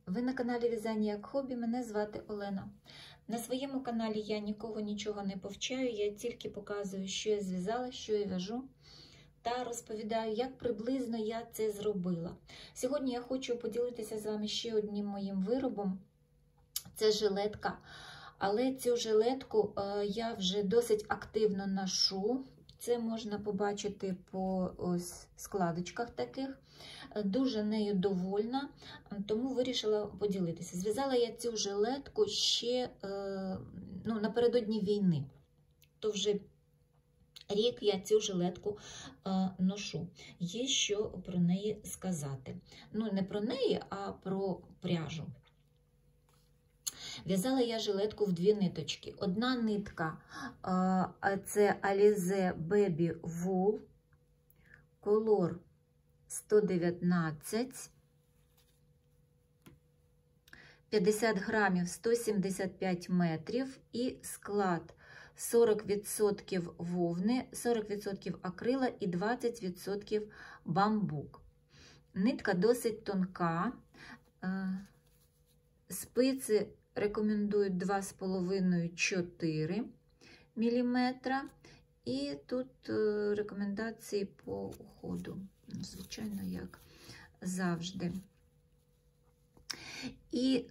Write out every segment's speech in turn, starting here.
Ви на каналі В'язання як хобі, мене звати Олена. На своєму каналі я нікого нічого не повчаю, я тільки показую, що я зв'язала, що я в'яжу, та розповідаю, як приблизно я це зробила. Сьогодні я хочу поділитися з вами ще одним моїм виробом. Це жилетка. Але цю жилетку я вже досить активно ношу. Це можна побачити по ось складочках таких. Дуже нею довольна, тому вирішила поділитися. Зв'язала я цю жилетку ще напередодні війни. То вже рік я цю жилетку ношу. Є що про неї сказати. Ну, не про неї, а про пряжу. В'язала я жилетку в дві ниточки. Одна нитка це Alize Baby Wool, колор 119, 50 грамів, 175 метрів і склад 40% вовни, 40% акрила і 20% бамбук. Нитка досить тонка, спиці рекомендують 2,5-4 мм. І тут рекомендації по уходу, звичайно, як завжди. І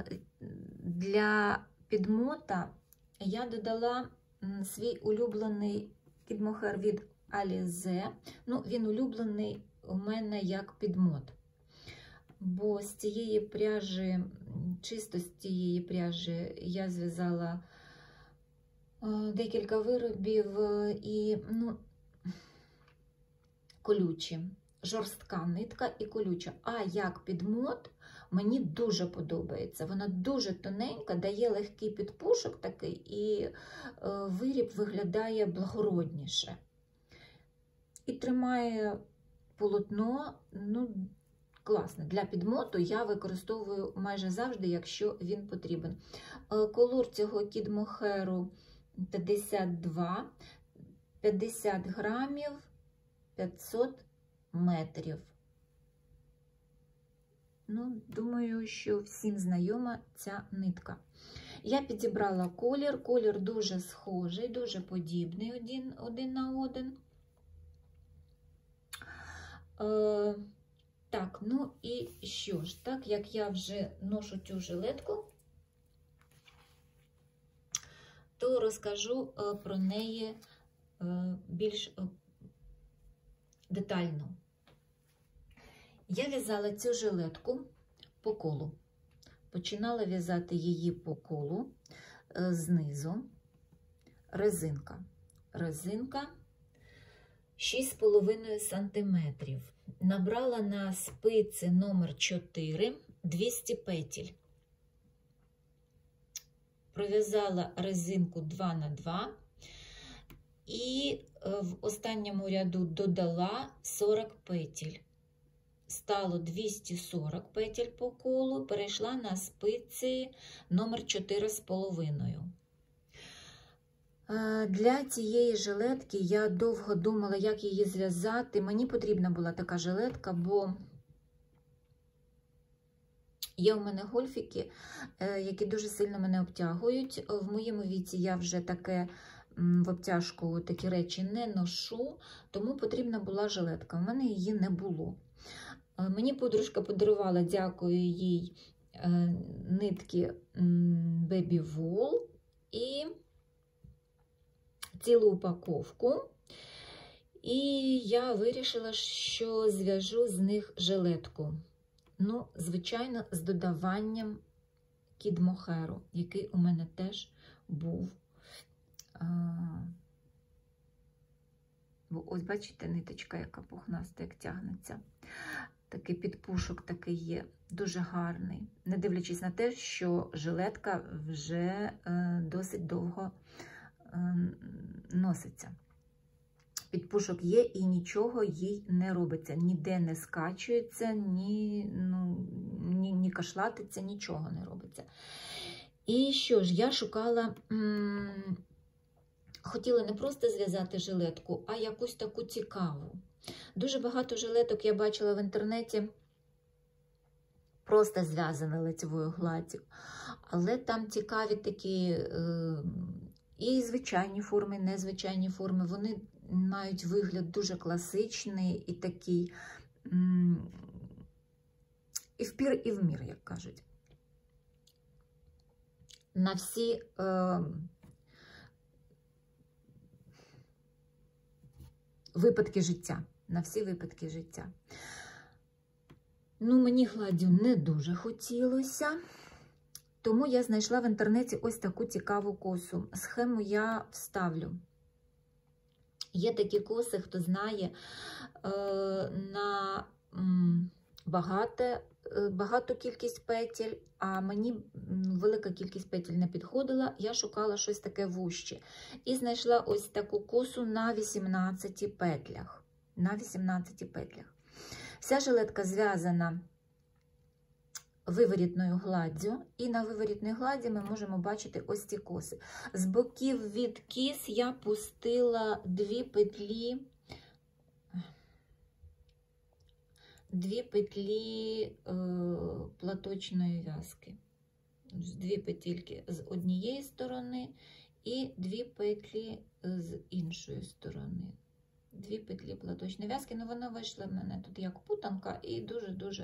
для підмота я додала свій улюблений кідмохер від Alize. Ну, він улюблений у мене як підмот. Бо з цієї пряжі, чисто з цієї пряжі я зв'язала декілька виробів і, колючі, жорстка нитка і колюча. А як підмот мені дуже подобається. Вона дуже тоненька, дає легкий підпушок такий, і виріб виглядає благородніше. І тримає полотно, класно. Для підмоту я використовую майже завжди, якщо він потрібен. Колор цього кідмохеру 52, 50 грамів, 500 метрів. Думаю, що всім знайома ця нитка. Я підібрала колір. Колір дуже схожий, дуже подібний один на один. Так, і що ж, так як я вже ношу цю жилетку, то розкажу про неї більш детально. Я в'язала цю жилетку по колу. Починала в'язати її по колу знизу. Резинка. Резинка 6,5 см. Набрала на спиці номер 4 200 петель. Пров'язала резинку 2 на 2 і в останньому ряду додала 40 петель. Стало 240 петель по колу, перейшла на спиці номер 4,5. Для цієї жилетки я довго думала, як її зв'язати. Мені потрібна була така жилетка, бо є у мене гольфіки, які дуже сильно мене обтягують. В моєму віці я вже таке в обтяжку такі речі не ношу, тому потрібна була жилетка. У мене її не було. Мені подружка подарувала, дякую їй, нитки Baby Wool і цілу упаковку. І я вирішила, що зв'яжу з них жилетку. Звичайно, з додаванням кідмохеру, який у мене теж був. Ось, бачите, ниточка, яка пухнаста, як тягнеться. Такий підпушок такий є, дуже гарний. Не дивлячись на те, що жилетка вже досить довго носиться. Підпушок є і нічого їй не робиться. Ніде не скачується, ні кашлатиться, нічого не робиться. І що ж, я шукала, хотіла не просто зв'язати жилетку, а якусь таку цікаву. Дуже багато жилеток я бачила в інтернеті просто зв'язане лицевою гладдю. Але там цікаві такі і звичайні форми, і незвичайні форми. Вони мають вигляд дуже класичний і такий і впір, і вмір, як кажуть. На всі випадки життя. На всі випадки життя. Ну, мені гладдю не дуже хотілося, тому я знайшла в інтернеті ось таку цікаву косу. Схему я вставлю. Є такі коси, хто знає, на багату кількість петель, а мені велика кількість петель не підходила. Я шукала щось таке вужче. І знайшла ось таку косу на 18 петлях. На 18 петлях. Вся жилетка зв'язана виворітною гладдю, і на виворітній гладді ми можемо бачити ось ці коси. З боків від кіс я пустила дві петлі платочної в'язки. Дві петельки з однієї сторони і дві петлі з іншої сторони. Дві петлі платочної в'язки, ну вона вийшла в мене тут як путанка і дуже-дуже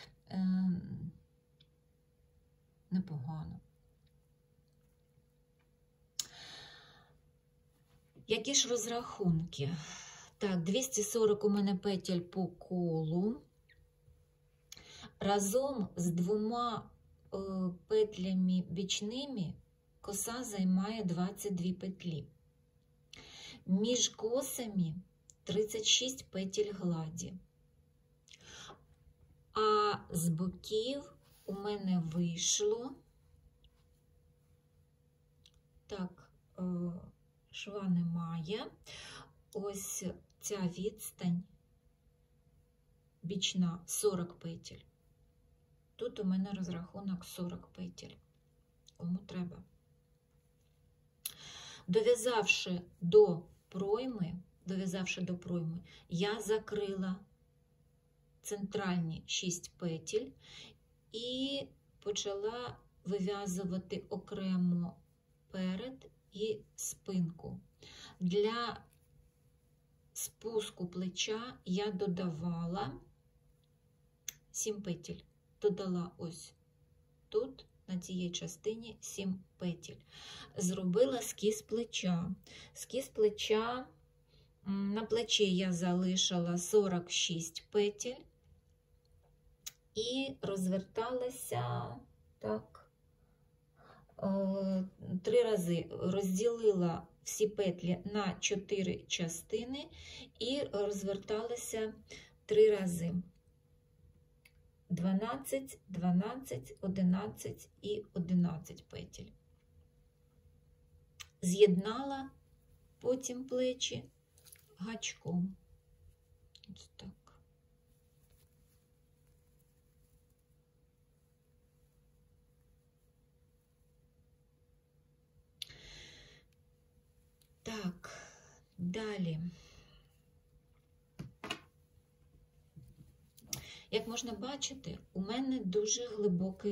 непогано. Які ж розрахунки? Так, 240 у мене петель по колу. Разом з двома петлями бічними коса займає 22 петлі. Між косами 36 петель гладі. А з боків у мене вийшло, так, шва немає, ось ця відстань бічна 40 петель. Тут у мене розрахунок 40 петель, кому треба. Дов'язавши до пройми, я закрила центральні 6 петель і почала вив'язувати окремо перед і спинку. Для спуску плеча я додавала 7 петель. Додала ось тут, на цій частині, 7 петель. Зробила скіз плеча. Скіз плеча, на плечі я залишила 46 петель і розверталася так 3 рази. Розділила всі петлі на 4 частини і розверталася 3 рази. 12, 12, 11 і 11 петель. З'єднала потім плечі гачком. Ось так. Так, далі. Як можна бачити, у мене дуже глибокий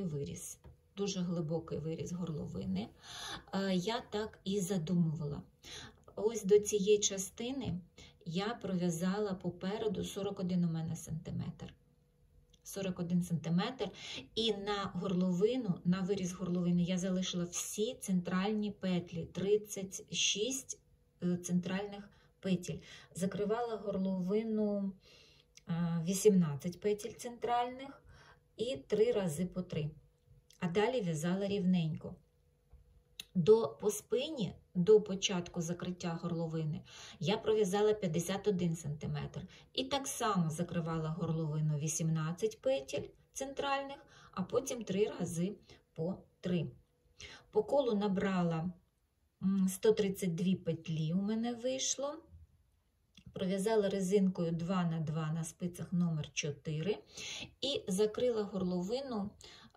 виріз горловини. Я так і задумувала. Ось до цієї частини я пров'язала попереду 41 у мене сантиметр. 41 сантиметр. І на горловину, на виріз горловини я залишила всі центральні петлі, 36 центральних петель. Закривала горловину 18 петель центральних і 3 рази по 3. А далі в'язала рівненько. По спині, до початку закриття горловини, я пров'язала 51 см. І так само закривала горловину 18 петель центральних, а потім 3 рази по 3. По колу набрала 132 петлі у мене вийшло. Пров'язала резинкою 2х2 на спицях номер 4 і закрила горловину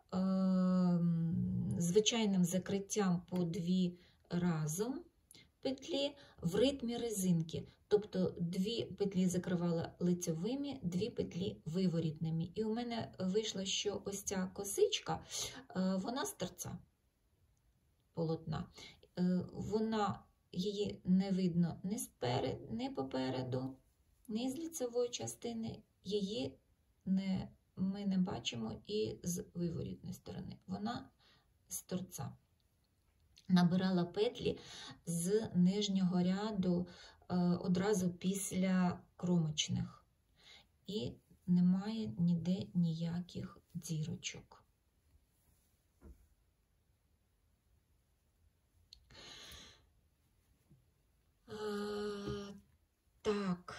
звичайним закриттям по 2 разом петлі в ритмі резинки. Тобто 2 петлі закривала лицьовими, 2 петлі виворітними. І у мене вийшло, що ось ця косичка, вона з торця полотна. Її не видно ні попереду, ні з лицевої частини. Її ми не бачимо і з виворітної сторони. Вона з торця. Набирала петлі з нижнього ряду одразу після кромочних. І немає ніде ніяких дірочок. Так.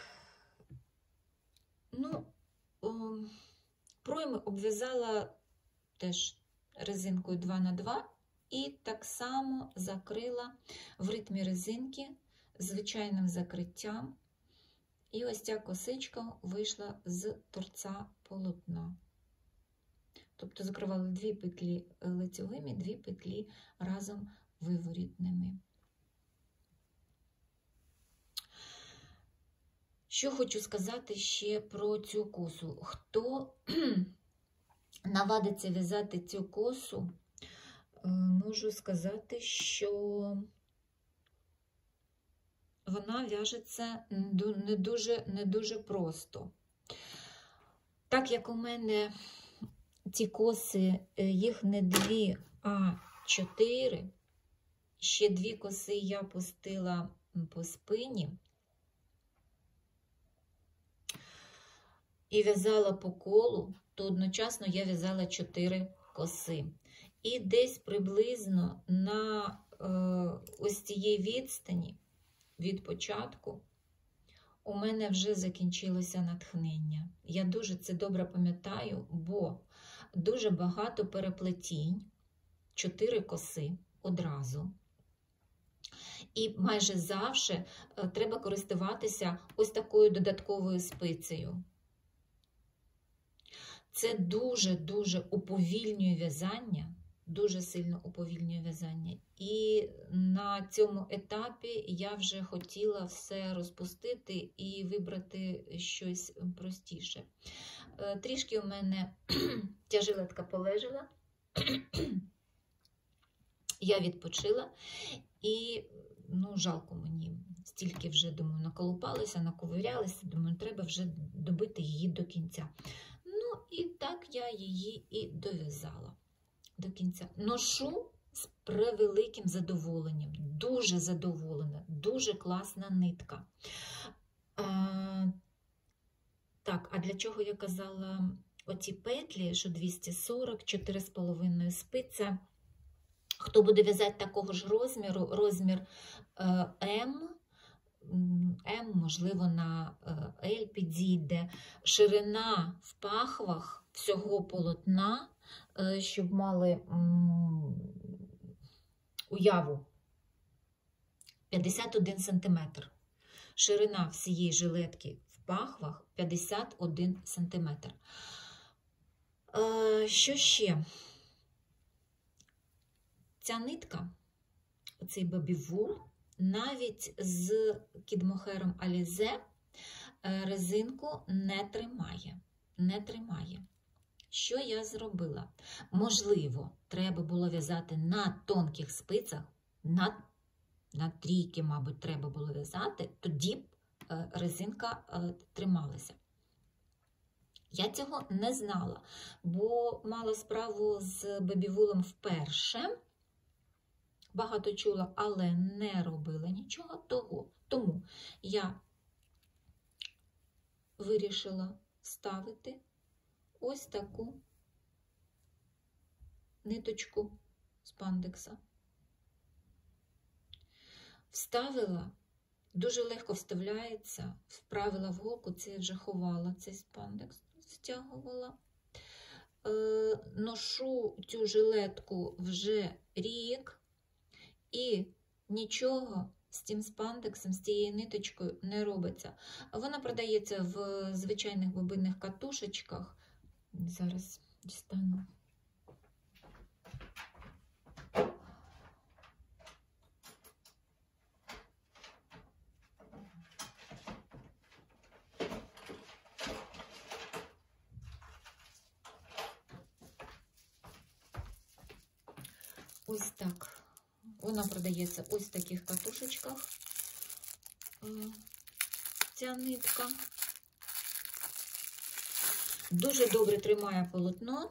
Ну, пройми обв'язала теж резинкою 2х2 і так само закрила в ритмі резинки звичайним закриттям. І ось ця косичка вийшла з торця полотна. Тобто закривали 2 петлі лицьовими, 2 петлі разом виворітними. Що хочу сказати ще про цю косу. Хто навадиться в'язати цю косу, можу сказати, що вона в'яжеться не дуже просто. Так як у мене ці коси, їх не 2, а 4, ще 2 коси я пустила по спині і в'язала по колу, то одночасно я в'язала 4 коси. І десь приблизно на ось цієї відстані від початку у мене вже закінчилося натхнення. Я дуже це добре пам'ятаю, бо дуже багато переплетінь, 4 коси одразу. І майже завжди треба користуватися ось такою додатковою спицею. Це дуже-дуже уповільнює в'язання, дуже сильно уповільнює в'язання. І на цьому етапі я вже хотіла все розпустити і вибрати щось простіше. Трішки у мене ця жилетка полежала, я відпочила і, жалко мені, стільки вже, думаю, наколупалася, наковирялася, думаю, треба вже добити її до кінця. І так я її і дов'язала до кінця. Ношу з превеликим задоволенням, дуже задоволена, дуже класна нитка. Так, а для чого я казала оці петлі, що 240, 4,5 спиця. Хто буде в'язати такого ж розміру, розмір М, можливо, на L підійде. Ширина в пахвах всього полотна, щоб мали уяву, 51 см. Ширина всієї жилетки в пахвах 51 см. Що ще? Ця нитка, оцей бабівул, навіть з кідмохером Alize резинку не тримає. Що я зробила? Можливо, треба було в'язати на тонких спицях, на трійки, мабуть, треба було в'язати, тоді б резинка трималася. Я цього не знала, бо мала справу з бабівулом вперше. Багато чула, але не робила нічого того. Тому я вирішила ставити ось таку ниточку спандекса. Вставила, дуже легко вставляється, вправила в голку, це я вже ховала цей спандекс, стягувала. Ношу цю жилетку вже рік. І нічого з цим спандексом, з цією ниточкою не робиться. Вона продається в звичайних бобинних катушечках. Зараз дістану. ось так. Вона продається ось в таких катушечках. Ця нитка. Дуже добре тримає полотно.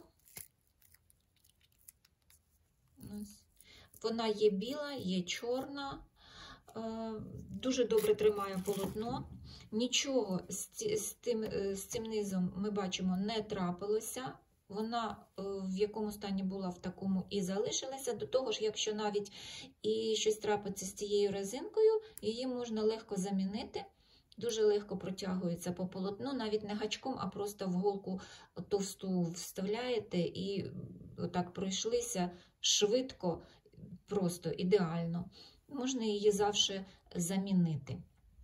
Вона є біла, є чорна. Дуже добре тримає полотно. Нічого з цим низом, ми бачимо, не трапилося. Вона в якому стані була, в такому і залишилася. До того ж, якщо навіть і щось трапиться з цією резинкою, її можна легко замінити. Дуже легко протягується по полотну, навіть не гачком, а просто в голку товсту вставляєте і отак пройшлися швидко, просто ідеально. Можна її завжди замінити.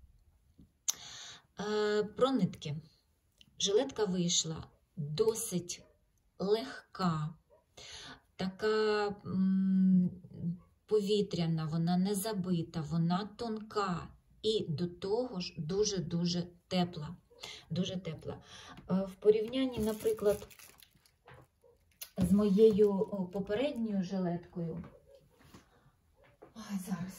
Про нитки. Жилетка вийшла досить легка, така повітряна, вона не забита, вона тонка і до того ж дуже-дуже тепла. Дуже тепла. В порівнянні, наприклад, з моєю попередньою жилеткою, зараз.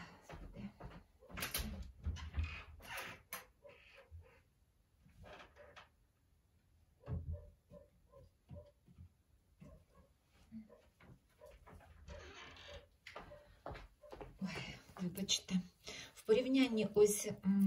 Вибачте. В порівнянні ось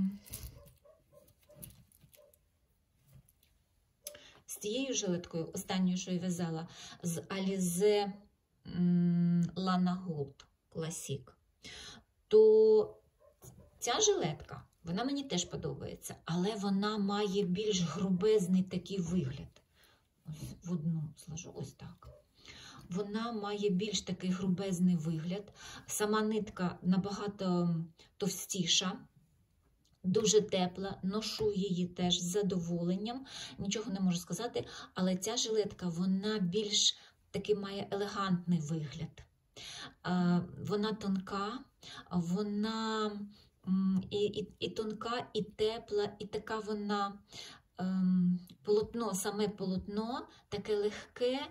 з тією жилеткою, останньою, що я в'язала, з Alize Lana Gold Classic, то ця жилетка, вона мені теж подобається, але вона має більш грубезний такий вигляд. Ось в одну сложу, ось так. Вона має більш такий грубезний вигляд. Сама нитка набагато товстіша, дуже тепла, ношу її теж з задоволенням, нічого не можу сказати, але ця жилетка, вона більш такий має елегантний вигляд. Вона тонка, вона і тонка, і тепла, і така вона, полотно, саме полотно, таке легке,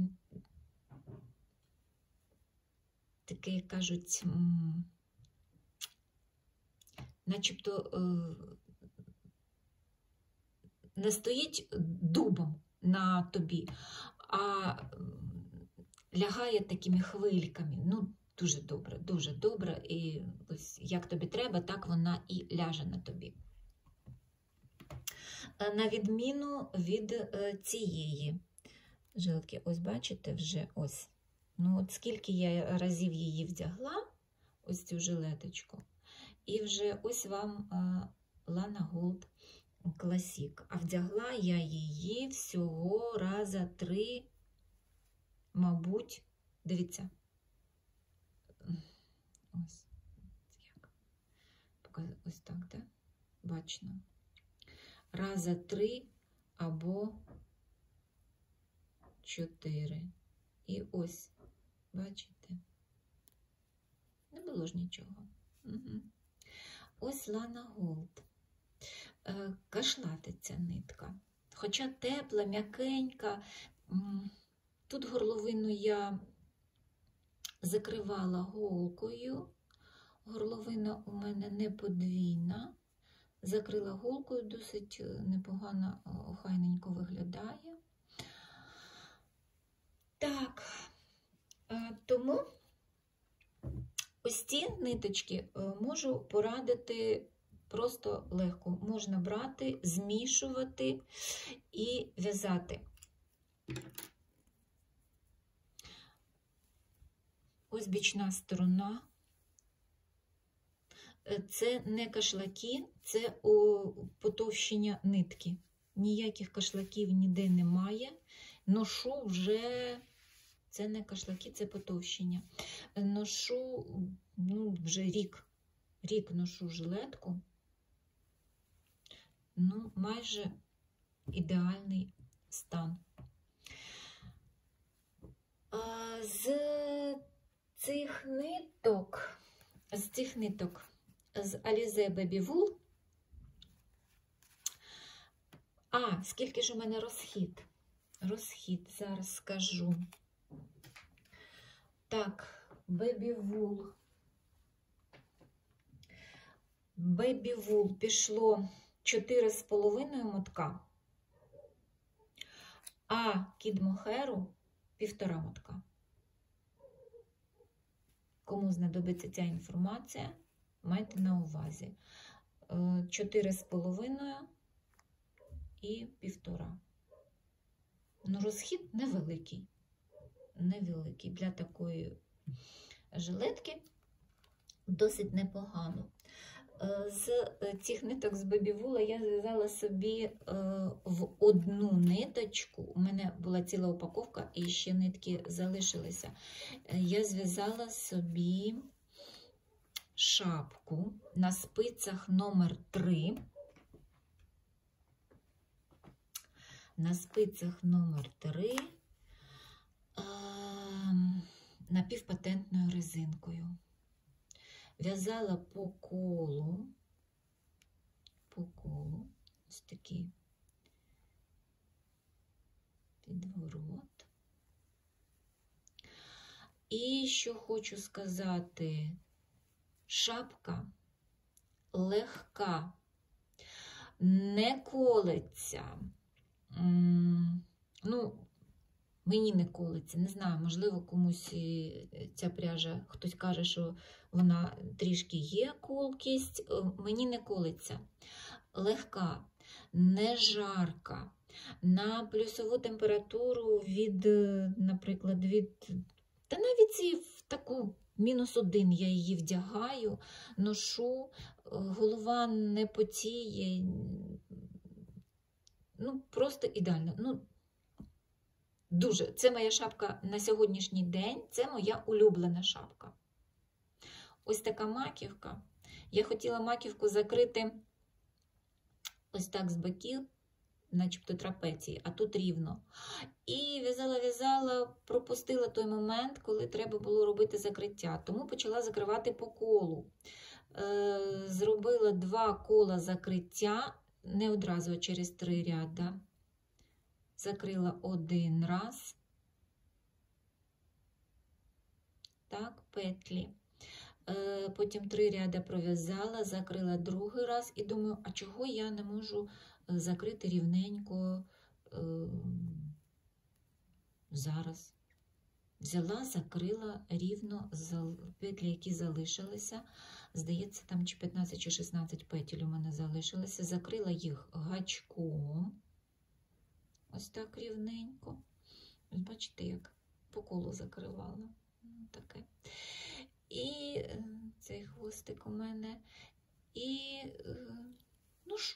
таке, як кажуть, начебто не стоїть дубом на тобі, а лягає такими хвильками. Ну, дуже добре, і ось як тобі треба, так вона і ляже на тобі. На відміну від цієї жилетки, ось бачите, вже ось. Ну, от скільки я разів її вдягла, ось цю жилеточку, і вже ось вам Lana Gold Classic. А вдягла я її всього раза 3, мабуть, дивіться. Ось, як. Ось так, так? Бачно. Раза 3 або 4. І ось, бачите? Не було ж нічого. Угу. Ось Lana Gold. Кашлатиться нитка. Хоча тепла, м'якенька. Тут горловину я закривала голкою. Горловина у мене не подвійна. Закрила голкою, досить непогано, охайненько виглядає. Так, тому ось ці ниточки можу порадити просто легко. Можна брати, змішувати і в'язати. Ось бічна сторона. Це не кашлаки, це потовщення нитки. Ніяких кашлаків ніде немає. Ношу вже, це не кашлаки, це потовщення. Ношу, ну, вже рік ношу жилетку. Ну, майже ідеальний стан. З цих ниток, з Alize Baby Wool, скільки ж у мене розхід? Розхід, зараз скажу. Так, бебі-вул. Бебі-вул пішло 4,5 мотка, а кід-мохеру 1,5 мотка. Кому знадобиться ця інформація, майте на увазі. 4,5 і 1,5. Ну, розхід невеликий. Невеликий. Для такої жилетки досить непогано. З цих ниток з бебі-вула я зв'язала собі в одну ниточку. У мене була ціла упаковка і ще нитки залишилися. Я зв'язала собі шапку на спицях номер 3. На спицях номер 3 напівпатентною резинкою. В'язала по колу, ось такий підворот. І що хочу сказати, шапка легка, не колеться. Ну, мені не колеться, не знаю, можливо, комусь ця пряжа, хтось каже, що вона трішки є колкість, мені не колеться. Легка, не жарка, на плюсову температуру від, наприклад, та навіть і в таку -1 я її вдягаю, ношу, голова не потіє, ну, просто ідеально. Ну, дуже. Це моя шапка на сьогоднішній день, це моя улюблена шапка. Ось така маківка. Я хотіла маківку закрити ось так з боків, начебто трапеції, а тут рівно. І в'язала, пропустила той момент, коли треба було робити закриття. Тому почала закривати по колу. Зробила 2 кола закриття, не одразу, а через 3 ряда. Закрила 1 раз. Так, петлі. Потім 3 ряда пров'язала, закрила 2-й раз і думаю, а чого я не можу закрити рівненько зараз. Взяла, закрила рівно петлі, які залишилися. Здається, там чи 15, чи 16 петель у мене залишилося. Закрила їх гачком. Ось так рівненько. Ось бачите, як по колу закривала. Таке. І цей хвостик у мене. І ношу.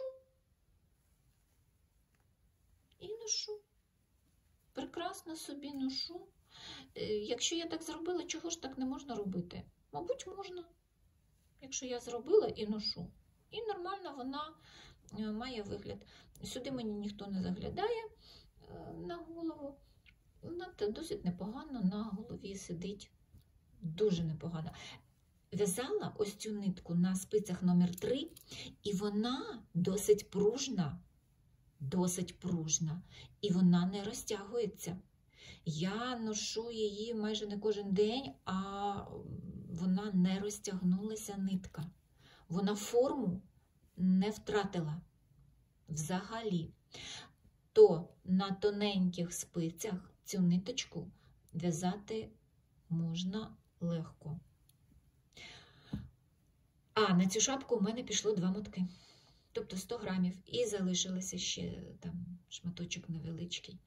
Прекрасно собі ношу. Якщо я так зробила, чого ж так не можна робити? Мабуть, можна. Якщо я зробила і ношу. І нормально вона має вигляд. Сюди мені ніхто не заглядає на голову. Вона досить непогано на голові сидить. Дуже непогано. В'язала ось цю нитку на спицях номер 3, і вона досить пружна. І вона не розтягується. Я ношу її майже не кожен день, а вона не розтягнулася нитка. Вона форму не втратила взагалі. То на тоненьких спицях цю ниточку в'язати можна легко. А на цю шапку у мене пішло 2 мотки. Тобто 100 грамів. І залишилося ще там шматочок невеличкий.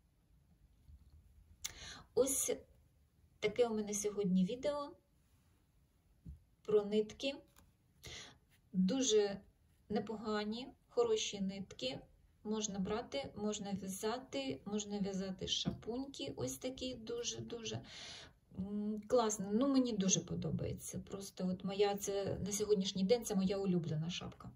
Ось таке у мене сьогодні відео про нитки. Дуже непогані, хороші нитки. Можна брати, можна в'язати шапуньки. Ось такі дуже-дуже класно. Ну, мені дуже подобається. Просто от моя, це на сьогоднішній день це моя улюблена шапка.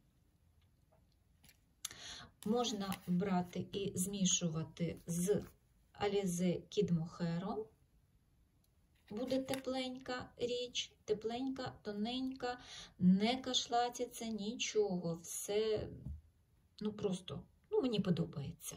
Можна брати і змішувати з Alize Kid Mohair. Буде тепленька річ, тепленька, тоненька, не кашлатиться, нічого. Все, ну просто, ну мені подобається.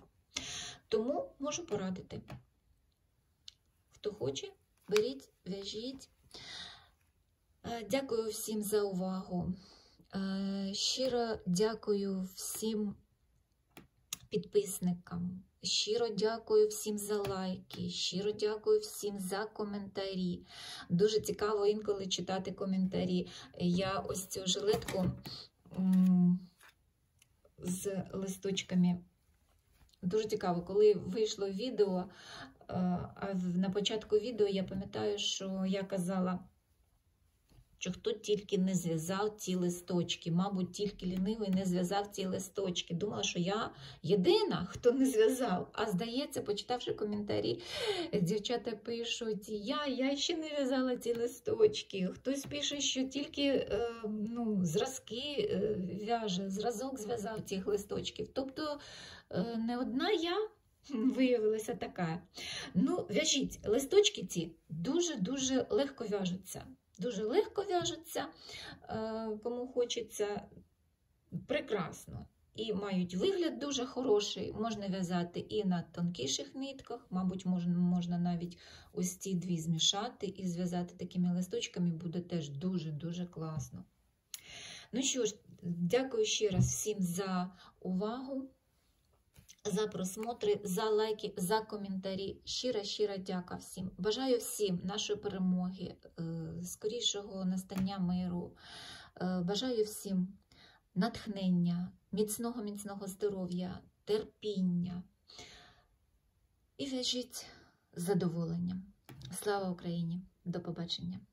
Тому можу порадити. Хто хоче, беріть, в'яжіть. Дякую всім за увагу. Щиро дякую всім підписникам. Щиро дякую всім за лайки, щиро дякую всім за коментарі. Дуже цікаво інколи читати коментарі. Я ось цю жилетку з листочками. Дуже цікаво, коли вийшло відео, а на початку відео я пам'ятаю, що я казала, що хто тільки не зв'язав ці листочки, мабуть, тільки лінивий не зв'язав ці листочки. Думала, що я єдина, хто не зв'язав. А здається, почитавши коментарі, дівчата пишуть, я ще не в'язала ці листочки. Хтось пише, що тільки зразки в'яже, зразок зв'язав цих листочків. Тобто не одна я виявилася така. В'яжіть, листочки ці дуже-дуже легко в'яжуться. Дуже легко в'яжуться, кому хочеться, прекрасно. І мають вигляд дуже хороший, можна в'язати і на тонкіших нитках, мабуть, можна навіть ось ці дві змішати і зв'язати такими листочками, буде теж дуже-дуже класно. Ну що ж, дякую ще раз всім за увагу, за просмотри, за лайки, за коментарі. Щира дяка всім. Бажаю всім нашої перемоги, скорішого настання миру. Бажаю всім натхнення, міцного здоров'я, терпіння. І в'яжіть з задоволенням. Слава Україні! До побачення!